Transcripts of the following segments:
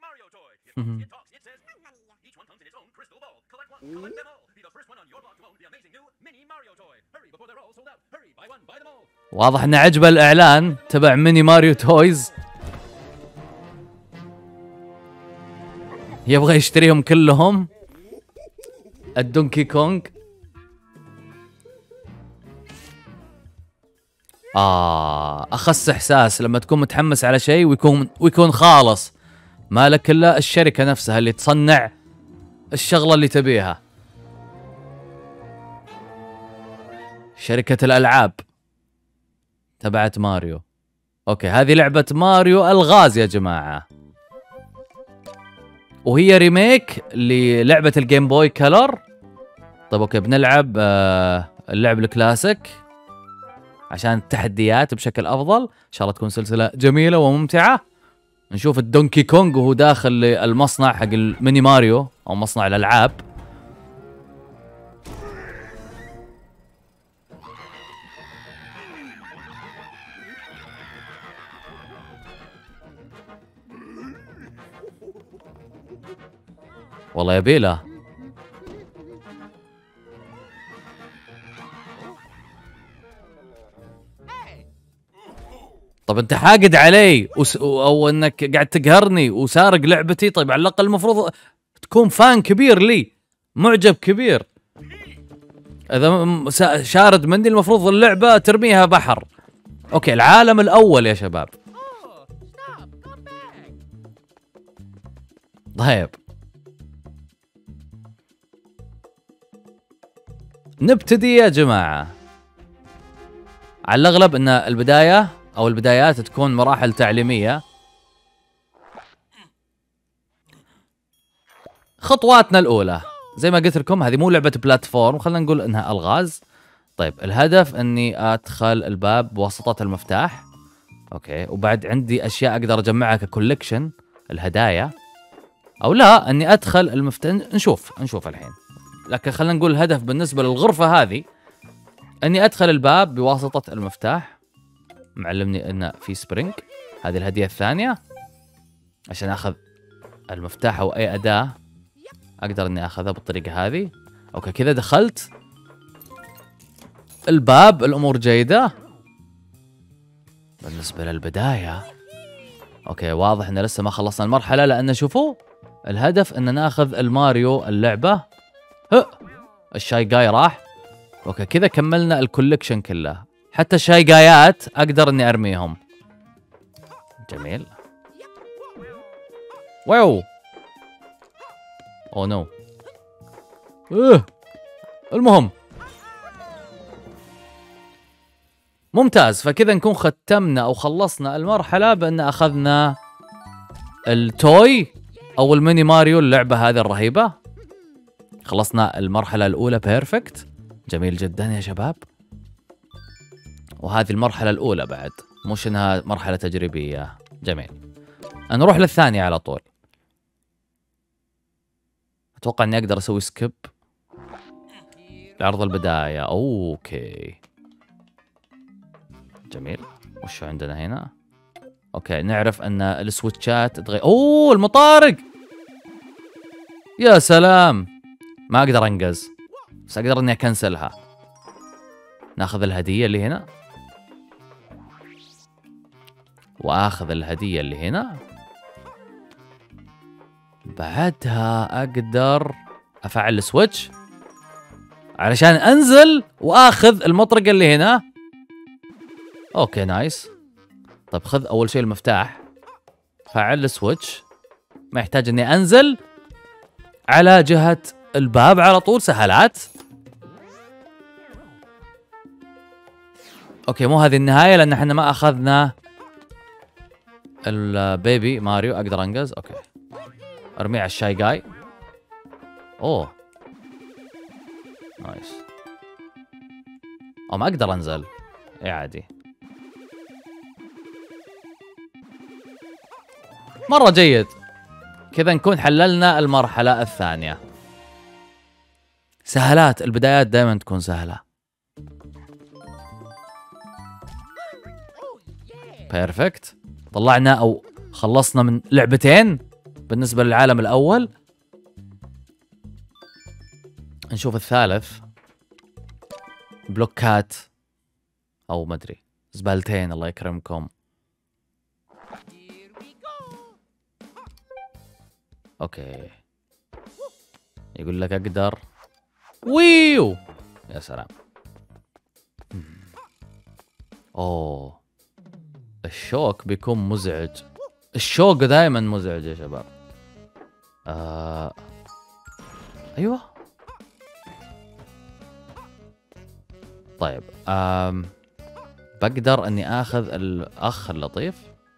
واضح انه عجبه الاعلان تبع ميني ماريو تويز، يبغى يشتريهم كلهم. الدونكي كونغ اخس احساس لما تكون متحمس على شيء ويكون خالص، مالك الا الشركه نفسها اللي تصنع الشغله اللي تبيها، شركه الالعاب تبعت ماريو. اوكي هذه لعبه ماريو الغاز يا جماعه، وهي ريميك للعبه الجيم بوي كلر. طيب اوكي بنلعب اللعب الكلاسيك عشان التحديات بشكل افضل. ان شاء الله تكون سلسله جميله وممتعه. نشوف الدونكي كونغ وهو داخل المصنع حق الميني ماريو او مصنع الالعاب. والله يبيله. طب انت حاقد علي او انك قاعد تقهرني وسارق لعبتي؟ طيب على الاقل المفروض تكون فان كبير لي، معجب كبير. اذا شارد مني المفروض اللعبه ترميها بحر. اوكي العالم الاول يا شباب. طيب نبتدي يا جماعه. على الاغلب ان البدايه او البدايات تكون مراحل تعليميه. خطواتنا الاولى زي ما قلت لكم هذه مو لعبه بلاتفورم، خلينا نقول انها الغاز. طيب الهدف اني ادخل الباب بواسطه المفتاح. اوكي وبعد عندي اشياء اقدر اجمعها ككولكشن الهدايا، او لا اني ادخل المفتاح. نشوف الحين، لكن خلينا نقول الهدف بالنسبه للغرفه هذه اني ادخل الباب بواسطه المفتاح. معلمني انه في سبرينج، هذه الهديه الثانيه عشان اخذ المفتاح او اي اداه اقدر اني اخذها بالطريقه هذه. اوكي كذا دخلت الباب، الامور جيده بالنسبه للبدايه. اوكي واضح ان لسه ما خلصنا المرحله، لان شوفوا الهدف ان ناخذ الماريو اللعبه. الشاي جاي راح. اوكي كذا كملنا الكوليكشن كله، حتى الشاي جايات اقدر اني ارميهم. جميل. واو اوه نو. المهم ممتاز. فكذا نكون ختمنا او خلصنا المرحله بان اخذنا التوي او الميني ماريو اللعبه هذه الرهيبه. خلصنا المرحله الاولى بيرفكت. جميل جدا يا شباب. وهذه المرحله الاولى بعد، مش انها مرحله تجريبيه. جميل. نروح للثانيه على طول. اتوقع اني اقدر اسوي سكيب لعرض البدايه. اوكي جميل. وش عندنا هنا؟ اوكي نعرف ان السويتشات تغير. اوه المطارق، يا سلام. ما اقدر انقز بس اقدر اني اكنسلها. ناخذ الهديه اللي هنا واخذ الهديه اللي هنا. بعدها اقدر افعل السويتش علشان انزل واخذ المطرقه اللي هنا. اوكي نايس. طيب خذ اول شيء المفتاح، فعل السويتش، ما يحتاج اني انزل على جهه الباب على طول. سهلات. اوكي مو هذه النهايه لان احنا ما اخذنا البيبي ماريو. اقدر انقز. اوكي ارميه على الشاي جاي. اوه نايس. او ما اقدر انزل. اي عادي. مره جيد. كذا نكون حللنا المرحله الثانيه. سهلات. البدايات دائما تكون سهله. بيرفكت. طلعنا او خلصنا من لعبتين بالنسبة للعالم الأول. نشوف الثالث. بلوكات أو مدري زبالتين الله يكرمكم. اوكي يقول لك اقدر ويو. يا سلام. اوه الشوك بيكون مزعج. الشوك دائما مزعج يا شباب. ايوه طيب بقدر اني اخذ الاخ اللطيف.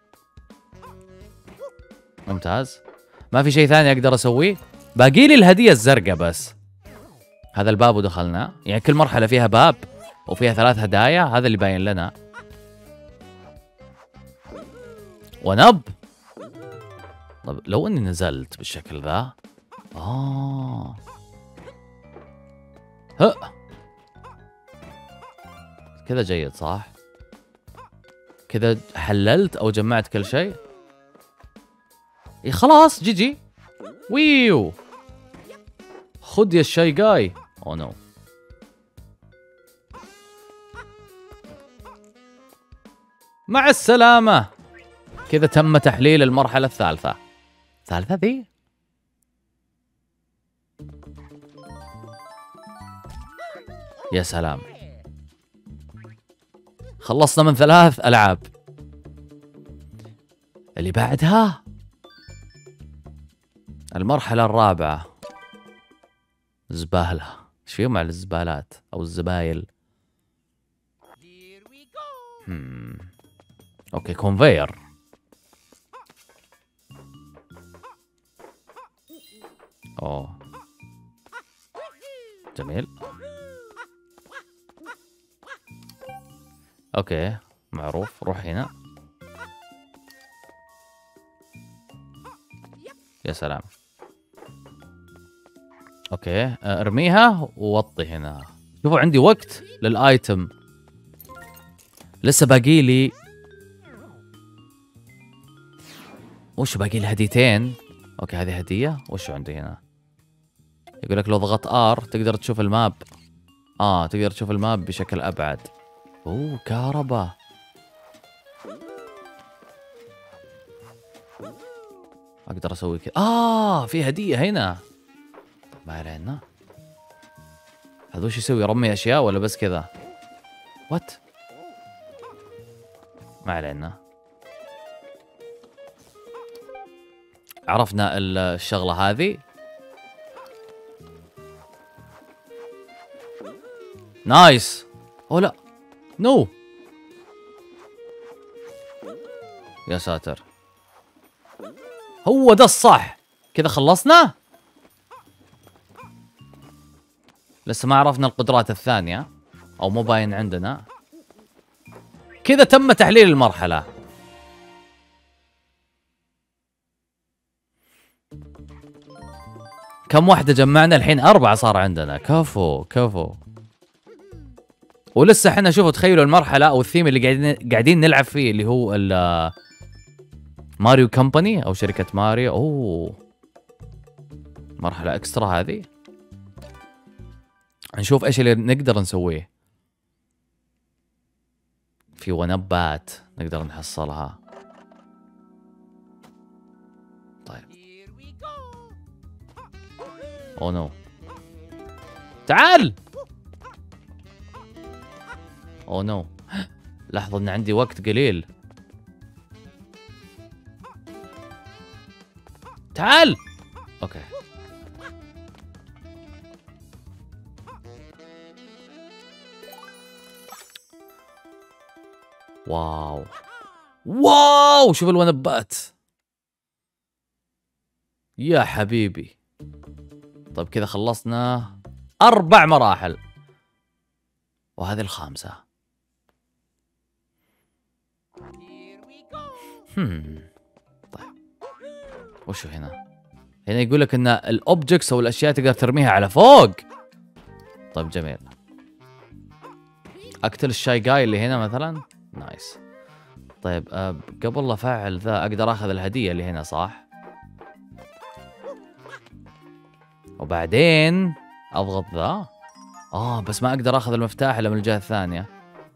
ممتاز. ما في شيء ثاني اقدر اسويه. باقي لي الهدية الزرقاء بس. هذا الباب ودخلنا، يعني كل مرحلة فيها باب وفيها 3 هدايا، هذا اللي باين لنا. ونب. طب لو اني نزلت بالشكل ذا. ها كذا جيد صح؟ كذا حللت او جمعت كل شيء. خلاص جي ويو. خذ يا الشايقاي. اوه نو. مع السلامة. كذا تم تحليل المرحلة الثالثة. الثالثة ذي؟ يا سلام. خلصنا من 3 ألعاب. اللي بعدها المرحلة الرابعة. زبالة. ايش فيهم مع الزبالات او الزبايل؟ اوكي كونفير. اوه جميل. اوكي معروف. روح هنا. يا سلام. اوكي ارميها ووطي هنا. شوفوا عندي وقت للايتم. لسه باقي لي وش باقي لي؟ هديتين. اوكي هذه هدية. وش عندي هنا؟ يقول لك لو ضغطت ار تقدر تشوف الماب. تقدر تشوف الماب بشكل ابعد. اوه كهرباء. اقدر اسوي كذا. في هدية هنا. ما علينا. هذا وش يسوي؟ يرمي اشياء ولا بس كذا؟ وات؟ ما علينا. عرفنا الشغلة هذه. نايس. اوه لا نو. يا ساتر. هو ده الصح. كذا خلصنا. لسه ما عرفنا القدرات الثانية او مو باين عندنا. كذا تم تحليل المرحلة. كم واحدة جمعنا الحين؟ 4 صار عندنا. كفو. ولسه احنا شوفوا تخيلوا المرحلة او الثيم اللي قاعدين نلعب فيه اللي هو ماريو كومباني او شركة ماريو. اوه مرحلة اكسترا هذه. نشوف ايش اللي نقدر نسويه. في ونبات نقدر نحصلها. طيب. اوه نو. تعال. اوه نو. لحظة ان عندي وقت قليل. تعال. اوكي. واو شوف الونبات يا حبيبي. طيب كذا خلصنا 4 مراحل وهذه الخامسة. طيب وشو هنا؟ هنا يقول لك ان الاوبجكتس او الاشياء تقدر ترميها على فوق. طيب جميل. اقتل الشاي جاي اللي هنا مثلا. نايس. طيب قبل لا افعل ذا اقدر اخذ الهدية اللي هنا صح؟ وبعدين اضغط ذا. بس ما اقدر اخذ المفتاح الا من الجهة الثانية.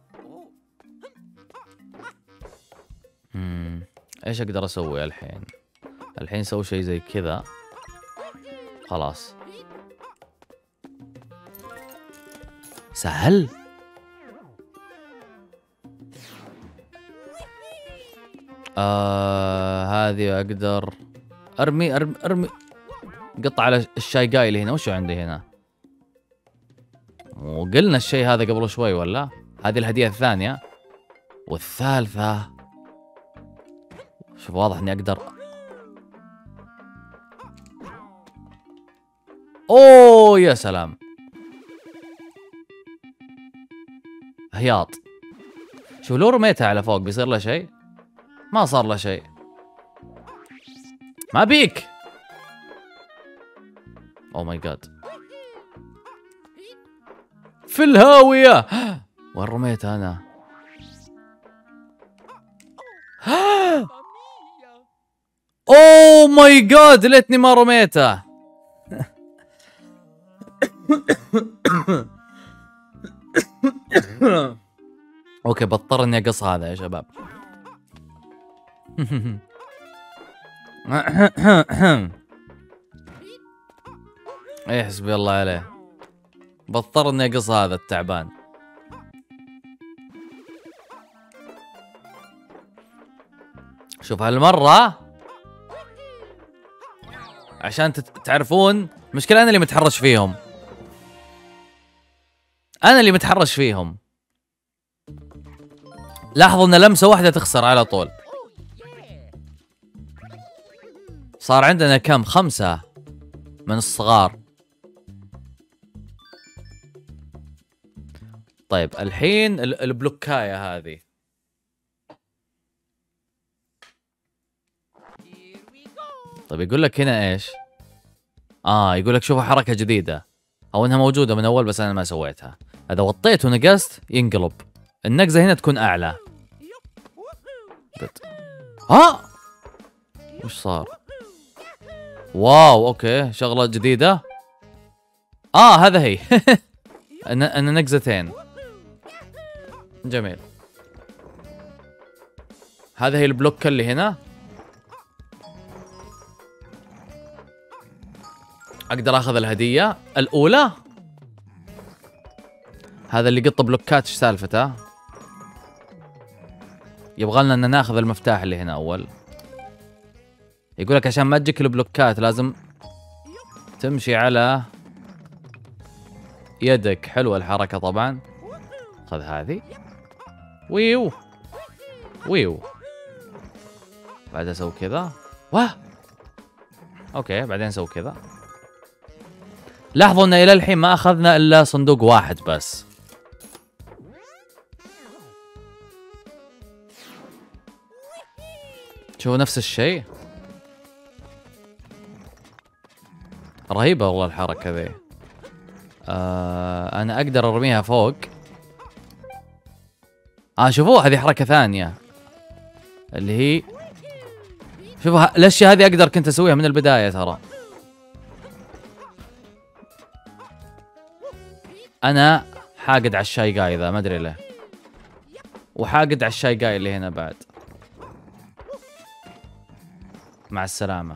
ايش اقدر اسوي الحين؟ الحين سوي شيء زي كذا. خلاص سهل. هذه اقدر ارمي قطع على الشاي جاي اللي هنا. وشو عندي هنا؟ وقلنا الشيء هذا قبل شوي ولا؟ هذه الهدية الثانية. والثالثة شوف واضح اني اقدر. اوه يا سلام. هياط. شوف لو رميتها على فوق بيصير له شيء؟ ما صار له شيء. ما بيك. اوه ماي جاد. في الهاوية. وين رميتها انا؟ اوه ماي جاد ليتني ما رميته. اوكي بضطر اني اقص هذا يا شباب. اي حسبي الله عليه. بضطر اني اقص هذا التعبان. شوف هالمرة عشان تعرفون مشكلة، انا اللي متحرش فيهم. انا اللي متحرش فيهم. لاحظوا ان لمسة واحدة تخسر على طول. صار عندنا كم؟ 5 من الصغار. طيب الحين البلوكاية هذه. طيب يقول لك هنا ايش؟ يقول لك شوفوا حركة جديدة، او انها موجودة من اول بس انا ما سويتها. اذا وطيت ونقصت ينقلب. النقزة هنا تكون اعلى. وش صار؟ واو اوكي شغلة جديدة. هذا هي. انا نقزتين. جميل. هذا هي البلوك اللي هنا. اقدر اخذ الهدية الاولى. هذا اللي قط بلوكات ايش سالفته؟ يبغى لنا ان ناخذ المفتاح اللي هنا اول. يقول لك عشان ما تجيك البلوكات لازم تمشي على يدك. حلوة الحركة طبعا. خذ هذه. ويو ويو. بعد اسوي كذا. اوكي بعدين اسوي كذا. لاحظوا ان الى الحين ما اخذنا الا صندوق واحد بس. شوفوا نفس الشيء. رهيبة والله الحركة ذي. انا اقدر ارميها فوق. شوفوا هذه حركة ثانية اللي هي شوفوا الاشياء هذه اقدر كنت اسويها من البداية ترى. انا حاقد على الشاي جاي ذا ما ادري ليه. وحاقد على الشاي جاي اللي هنا بعد. مع السلامة.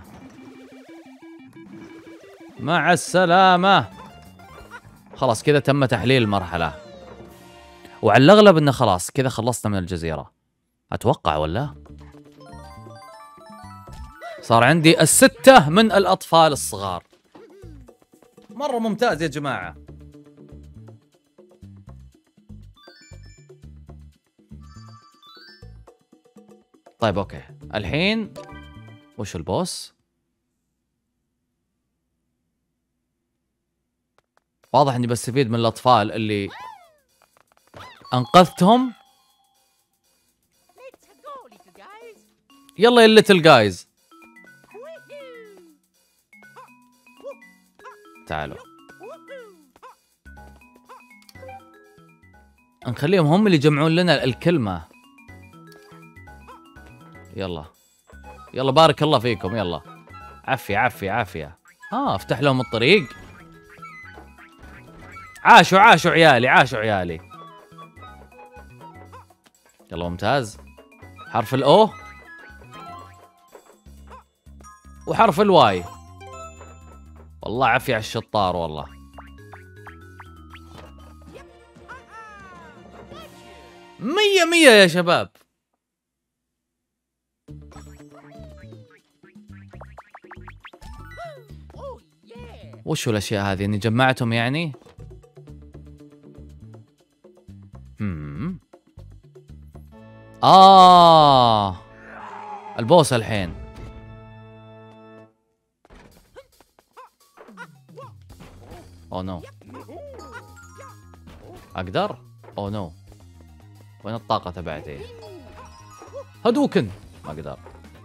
مع السلامة. خلاص كذا تم تحليل المرحلة. وعلى الأغلب إنه خلاص كذا خلصنا من الجزيرة. أتوقع ولا؟ صار عندي 6 من الأطفال الصغار. مرة ممتاز يا جماعة. طيب أوكي الحين وش البوس؟ واضح اني بستفيد من الاطفال اللي انقذتهم. يلا يا ليتل جايز تعالوا. نخليهم هم اللي يجمعون لنا الكلمة. يلا يلا بارك الله فيكم. يلا عافية عافية عافية. افتح لهم الطريق. عاشوا عاشوا عيالي، عاشوا عيالي. يلا ممتاز. حرف الأو وحرف الواي. والله عافية على الشطار والله. مية مية يا شباب. وشو الأشياء هذه؟ إني جمعتهم يعني؟ البوس الحين. أوه نو. أقدر؟ أوه نو. وين الطاقة تبعتي؟ هدوكن. ما أقدر.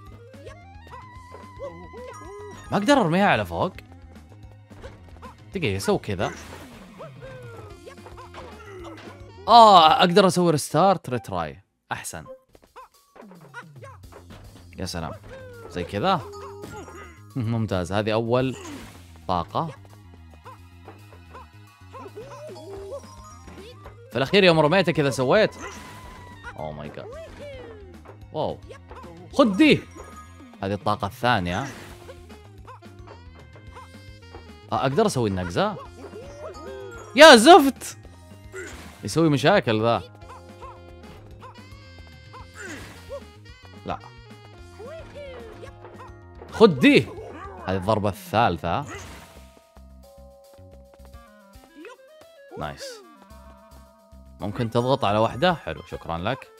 ما أقدر أرميها على فوق. دقيقة سوي كذا. أقدر أسوي ريستارت ريتراي. أحسن. يا سلام. زي كذا. ممتاز. هذه أول طاقة. في الأخير يوم رميته كذا سويت. أوه ماي جاد. واو. خذ دي. هذه الطاقة الثانية. أقدر أسوي النقزة؟ يا زفت. يسوي مشاكل ذا. لا. خذ دي. هذه الضربة الثالثة. نايس. ممكن تضغط على واحدة. حلو شكرا لك.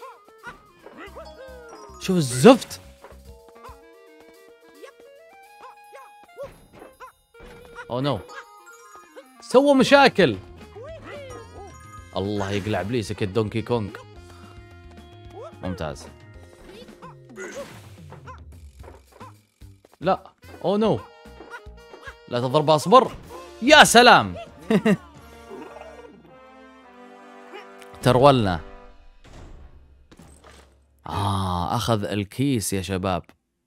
شوف الزفت. اوه نو. سوى مشاكل. الله يقلع ابليسك الدونكي كونغ. ممتاز. لا. اوه نو. لا تضرب. اصبر. يا سلام. ترولنا. اخذ الكيس يا شباب.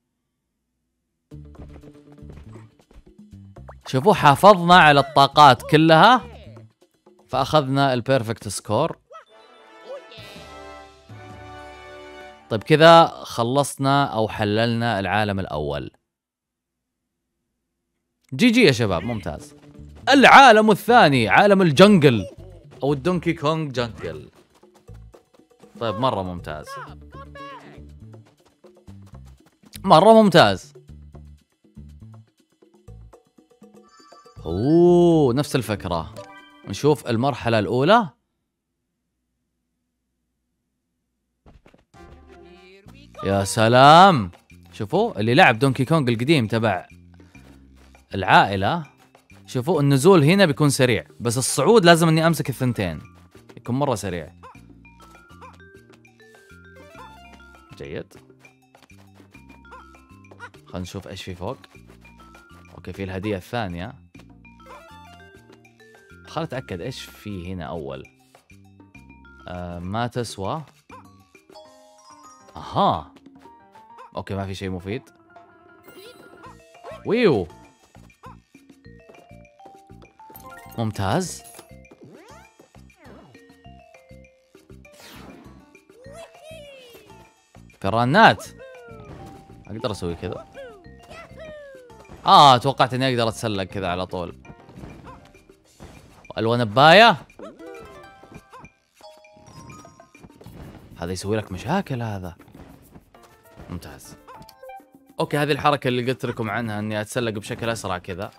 شوفوا حافظنا على الطاقات كلها، فاخذنا البيرفكت سكور. طيب كذا خلصنا او حللنا العالم الاول. جي جي يا شباب. ممتاز. العالم الثاني عالم الجنجل او الدونكي كونغ جنجل. طيب مرة ممتاز. مرة ممتاز. اوه نفس الفكرة. نشوف المرحلة الأولى. يا سلام. شوفوا اللي لعب دونكي كونغ القديم تبع العائلة، شوفوا النزول هنا بيكون سريع، بس الصعود لازم اني امسك الثنتين، يكون مرة سريع. جيد. خلينا نشوف ايش في فوق. اوكي في الهدية الثانية. خلينا اتأكد ايش في هنا اول. ما تسوى. اها. اوكي ما في شيء مفيد. ويو. ممتاز. فرانات. اقدر اسوي كذا. توقعت اني اقدر اتسلق كذا على طول. الونباية. هذا يسوي لك مشاكل هذا. ممتاز. اوكي هذه الحركة اللي قلت لكم عنها، اني اتسلق بشكل اسرع كذا.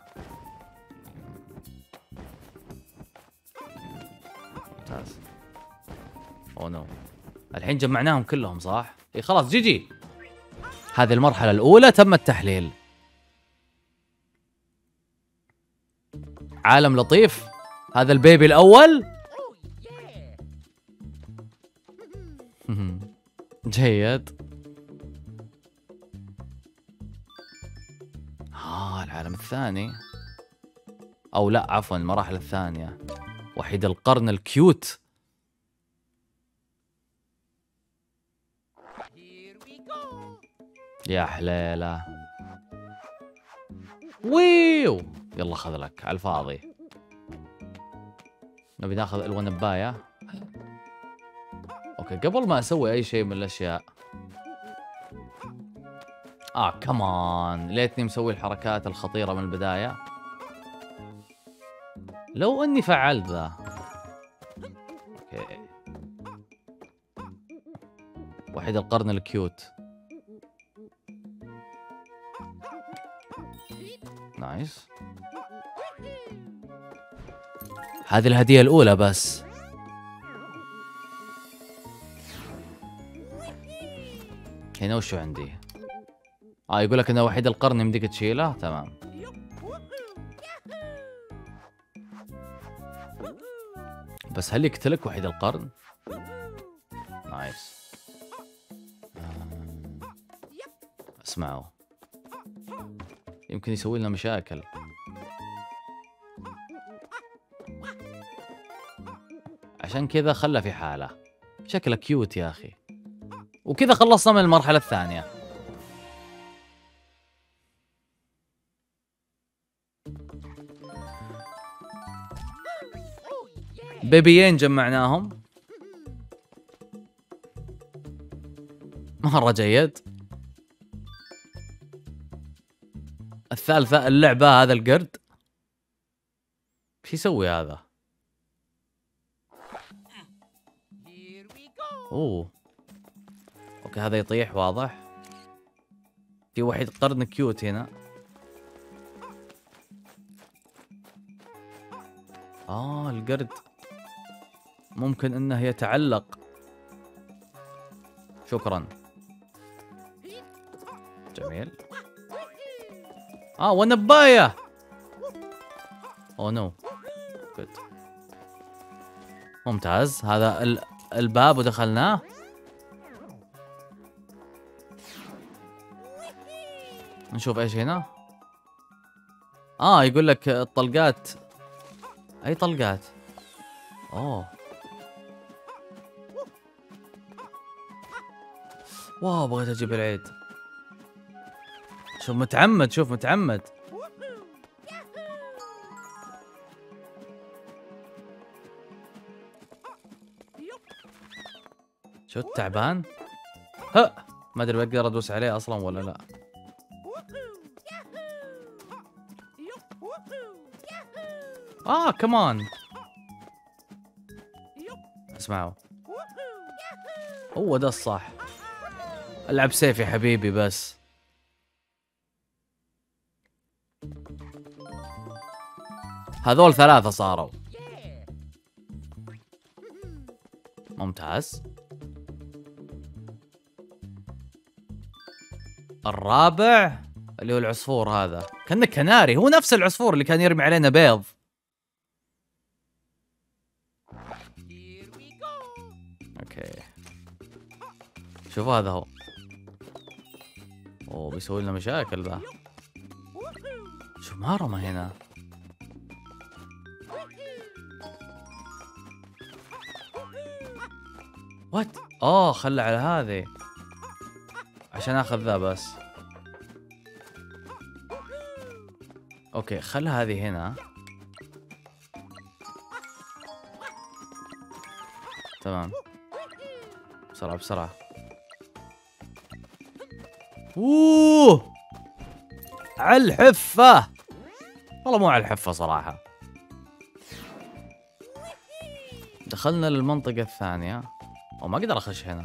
ممتاز. اوه نو. الحين جمعناهم كلهم صح؟ اي خلاص جي جي. هذه المرحلة الأولى تم التحليل. عالم لطيف. هذا البيبي الأول. جيد. العالم الثاني. أو لا عفوا المراحل الثانية. وحيد القرن الكيوت. يا حليلة. ويو. يلا خذ لك على الفاضي. نبي ناخذ الونبايه. اوكي قبل ما اسوي اي شيء من الاشياء. كمان ليتني مسوي الحركات الخطيره من البدايه. لو اني فعلت ذا. اوكي وحيد القرن الكيوت. نايس. هذه الهدية الأولى بس. هنا وشو عندي؟ يقول لك انه وحيد القرن يمديك تشيله. تمام. بس هل يقتلك وحيد القرن؟ نايس. اسمعوا، يمكن يسوي لنا مشاكل. عشان كذا خله في حاله. شكله كيوت يا اخي. وكذا خلصنا من المرحلة الثانية. بيبيين جمعناهم. مرة جيد. الثالثة اللعبة. هذا القرد ايش يسوي هذا؟ اوه اوكي هذا يطيح واضح. في وحيد قرن كيوت هنا. القرد ممكن انه يتعلق. شكرا. جميل. ونباية. اوه نو. جود. ممتاز. هذا الباب ودخلناه. نشوف ايش هنا. يقول لك الطلقات. اي طلقات؟ واو بغيت اجيب العيد. شوف متعمد. شوف متعمد. شو التعبان؟ ما ادري بقدر ادوس عليه اصلا ولا لا. كمان. اسمعوا، هو ده الصح. العب سيف يا حبيبي بس. هذول 3 صاروا. ممتاز. الرابع اللي هو العصفور هذا. كأنه كناري. هو نفس العصفور اللي كان يرمي علينا بيض. اوكي شوفوا هذا هو. بيسوي لنا مشاكل ذا. شوف ما رمى هنا. وات. خلى على هذه عشان اخذ ذا بس. اوكي خلى هذه هنا. تمام. بسرعة بسرعة. على الحفة. والله مو على الحفة صراحة. دخلنا للمنطقة الثانية. ما اقدر اخش هنا.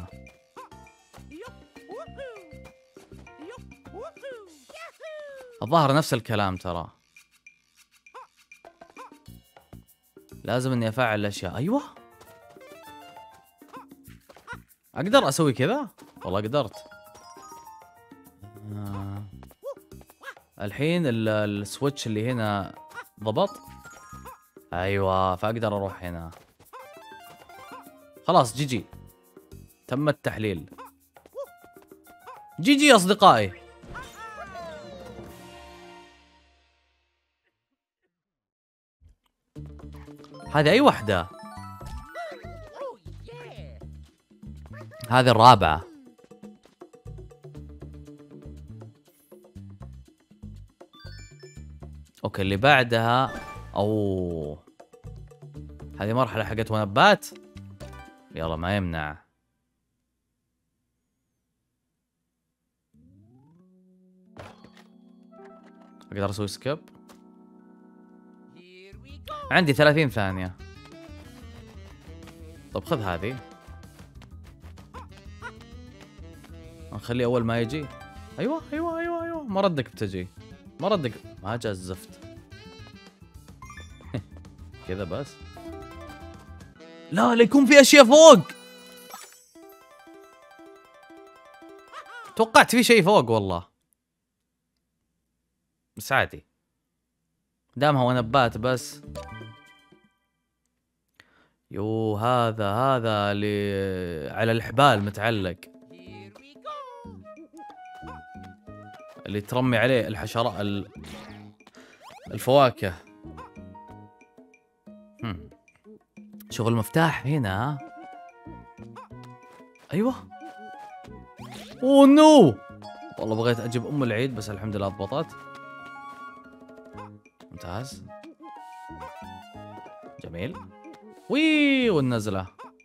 الظاهر نفس الكلام ترى. لازم اني افعل الاشياء. ايوه اقدر اسوي كذا. والله قدرت. الحين السويتش اللي هنا ضبط. ايوه فاقدر اروح هنا. خلاص جي تم التحليل. جي اصدقائي. هذه اي وحدة؟ هذه الرابعة. اوكي اللي بعدها. هذه مرحلة حقت ونبات. يلا ما يمنع. اقدر اسوي سكيب. عندي 30 ثانية. طب خذ هذه. نخليه اول ما يجي. ايوه ايوه ايوه ايوه، ما ردك بتجي، ما ردك، ما جاء الزفت. كذا بس. لا يكون في اشياء فوق. توقعت في شيء فوق والله، بس عادي دامها هو نبات بس. يو هذا اللي على الحبال متعلق، اللي ترمي عليه الحشرات الفواكه. شغل مفتاح هنا. ايوه. اوه نو، والله بغيت اجيب ام العيد بس الحمد لله ضبطت. ممتاز جميل. وي والنزله.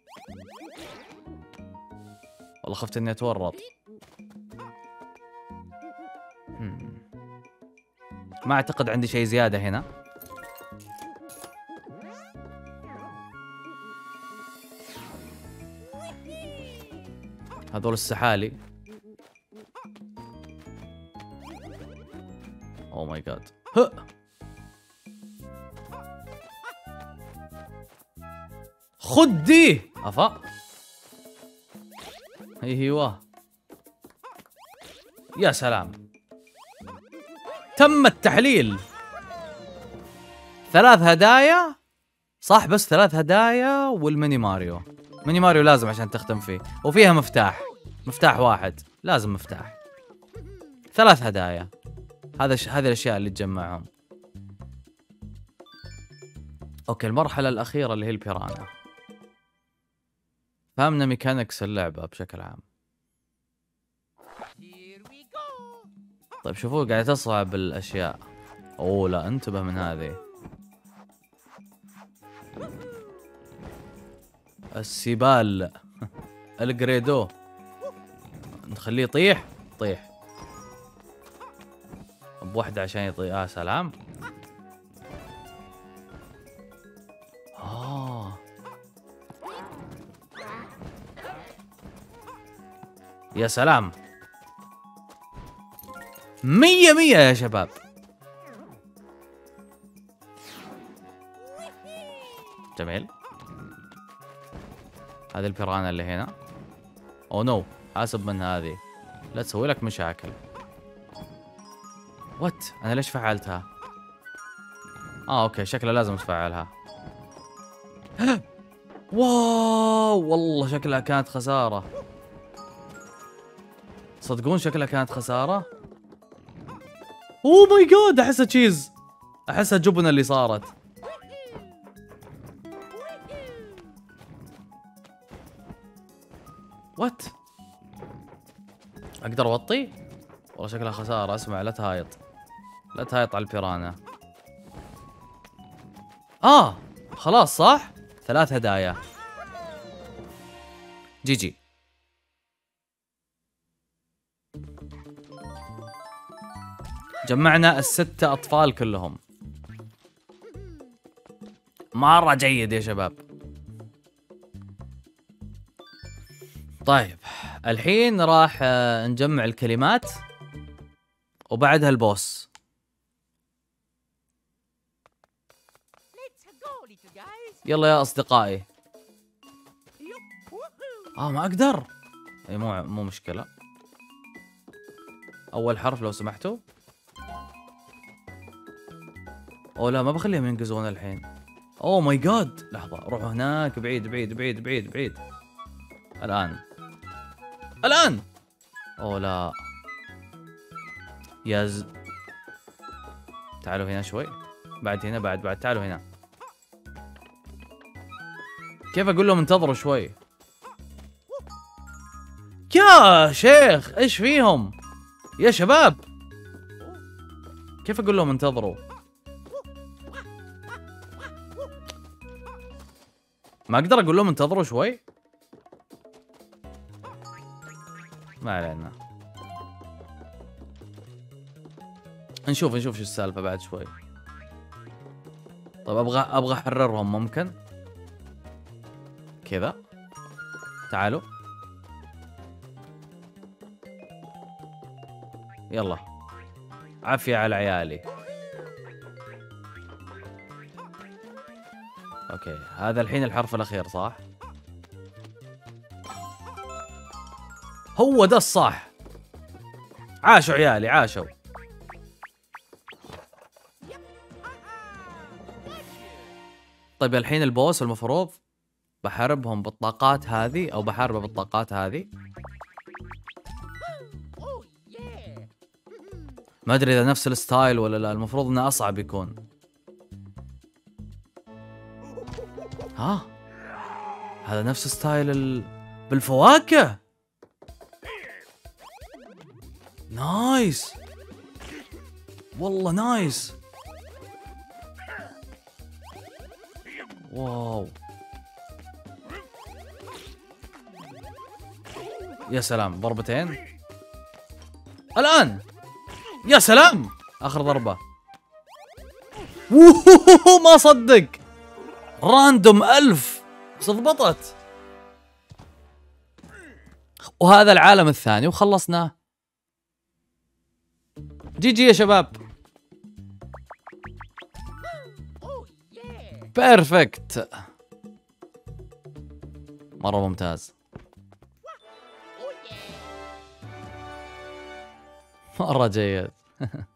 والله خفت اني اتورط. ما اعتقد عندي شيء زياده هنا. هذول السحالي. اوه ماي جاد. خد دي افا. ايوه يا سلام، تم التحليل. 3 هدايا صح، بس 3 هدايا والميني ماريو. ميني ماريو لازم عشان تختم فيه، وفيها مفتاح واحد، لازم مفتاح. 3 هدايا. هذه الاشياء اللي تجمعهم. اوكي المرحلة الأخيرة اللي هي البيرانا. فهمنا ميكانكس اللعبة بشكل عام. طيب شوفوا قاعدة تصعب الأشياء. اوه لا انتبه من هذه. السيبال الجريدو، نخليه يطيح. بوحدة عشان يطيح. سلام. يا سلام. 100 يا شباب. جميل. هذه البيرانا اللي هنا. اوه نو، حاسب من هذه، لا تسوي لك مشاكل. وات، انا ليش فعلتها؟ اوكي شكلها لازم تفعلها. واو والله شكلها كانت خسارة. صدقون شكلها كانت خسارة. اوه ماي جاد، احسها تشيز، احسها جبنة اللي صارت. وات، اقدر اوطي؟ والله شكلها خسارة. اسمع لا تهايط على البيرانا. خلاص صح. 3 هدايا. جي. جمعنا ال6 أطفال كلهم. مرة جيد يا شباب. طيب الحين راح نجمع الكلمات وبعدها البوس. يلا يا أصدقائي. ما أقدر. اي مو مشكلة. أول حرف لو سمحتوا. أوه لا، ما بخليهم ينقزون الحين. أوه ماي جاد، لحظة، روحوا هناك بعيد بعيد بعيد بعيد بعيد. الآن. أوه لا. تعالوا هنا شوي. بعد هنا، بعد تعالوا هنا. كيف أقول لهم انتظروا شوي؟ يا شيخ ايش فيهم يا شباب؟ كيف اقول لهم انتظروا؟ ما اقدر اقول لهم انتظروا شوي. ما علينا، نشوف شو السالفه بعد شوي. طيب ابغى احررهم ممكن كذا. تعالوا يلا، عافية على عيالي. اوكي هذا الحين الحرف الاخير صح؟ هو ده الصح. عاشوا عيالي عاشوا. طيب الحين البوس المفروض بحاربهم بالطاقات هذه او بحاربه بالطاقات هذه. ما ادري اذا نفس الستايل ولا لا، المفروض انه اصعب يكون. ها هذا نفس ستايل بالفواكه. نايس والله نايس. واو يا سلام، ضربتين الآن. يا سلام آخر ضربة. ما صدق راندوم 1000 بس ضبطت. وهذا العالم الثاني وخلصناه. جي يا شباب. بيرفكت، مرة ممتاز، مرة جيد.